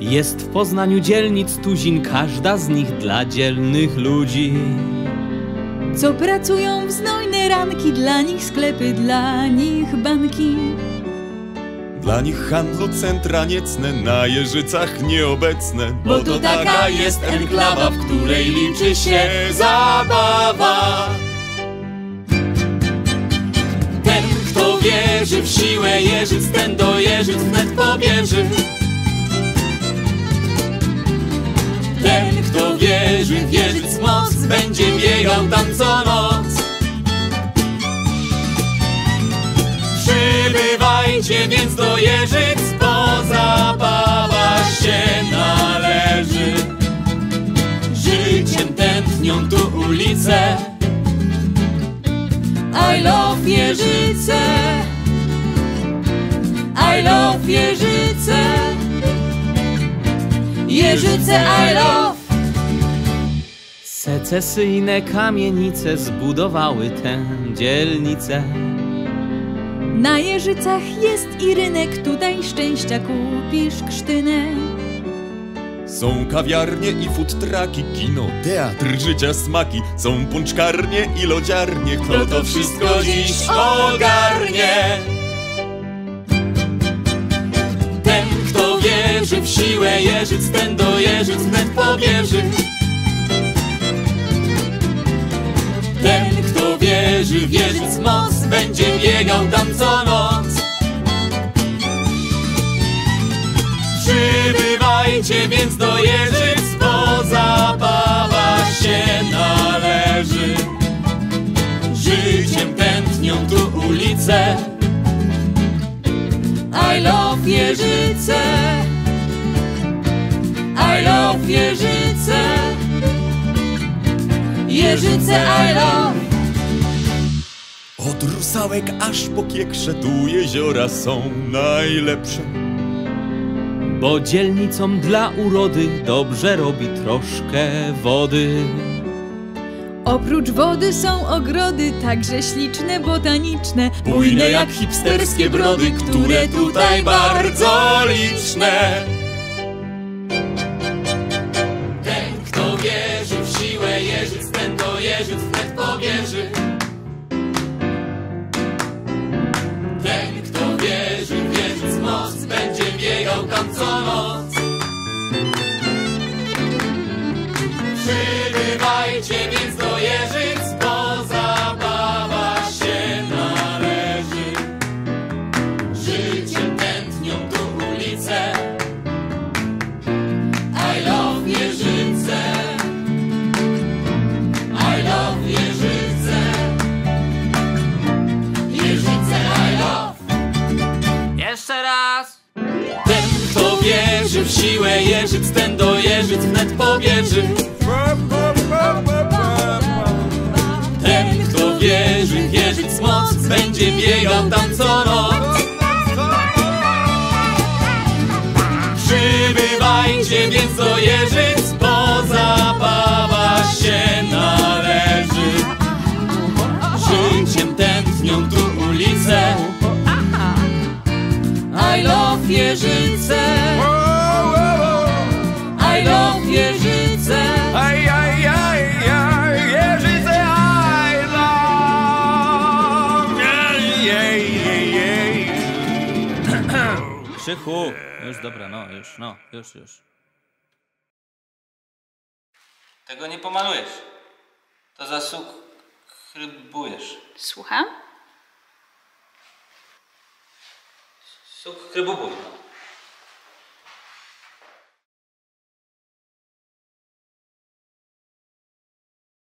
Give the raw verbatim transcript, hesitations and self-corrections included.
Jest w Poznaniu dzielnic tuzin, każda z nich dla dzielnych ludzi, co pracują w znojne ranki, dla nich sklepy, dla nich banki. Dla nich handlu centra niecne, na Jeżycach nieobecne, bo to taka jest enklawa, w której liczy się zabawa. Ten, kto wierzy w siłę Jeżyc, ten do Jeżyc wnet pobieży. Ten, kto wierzy w Jeżyc moc, będzie biegał tam co noc. Przybywajcie więc do Jeżyc, bo zabawa się należy. Życiem tętnią tu ulice, I love Jeżyce, I love Jeżyce, Jeżyce I love. Secesyjne kamienice zbudowały tę dzielnicę. Na Jeżycach jest i rynek, tutaj szczęścia kupisz krztynę. Są kawiarnie i food trucki, kino, teatr, życia smaki. Są pączkarnie i lodziarnie, kto to wszystko dziś ogarnie. Ten, kto wierzy w siłę Jeżyc, ten do Jeżyc wnet pobieży. Ten, kto wierzy w Jeżyc moc, będzie biegał tam co noc. Przybywajcie więc do Jeżyc, bo zabawa się należy. Życiem tętnią tu ulice, I love Jeżyce, I love Jeżyce, Jeżyce I love. Od Rusałek aż po Kiekrze, tu jeziora są najlepsze, bo dzielnicom dla urody dobrze robi troszkę wody. Oprócz wody są ogrody, także śliczne, botaniczne, bujne jak hipsterskie brody, które tutaj bardzo liczne. Ten, kto wierzy w siłę Jeżyc, ten do Jeżyc wnet pobieży. Ten, kto wierzy w Jeżyc moc, będzie biegał tam co noc. Przybywajcie więc do Jeżyc, bo zabawa się należy. Życiem tętnią tu ulice, I love Jeżyce, I love Jeżyce, Jeżyce I love. Jeszcze raz. Ten, kto wierzy w siłę Jeżyc, ten do Jeżyc wnet pobieży. Ten, kto wierzy w Jeżyc moc, będzie biegał tam co noc. Przybywajcie więc do Jeżyc, bo zabawa się należy. Życiem tętnią tu ulice, I love Jeżyce, I love Jeżyce, aj, aj, aj, aj, Jeżyce I love. Jej, jej, jej. Krzychu, już dobra, no już, no, już, już. Tego nie pomalujesz. To zasubskrybujesz. Słucham? Subskrybuj, no.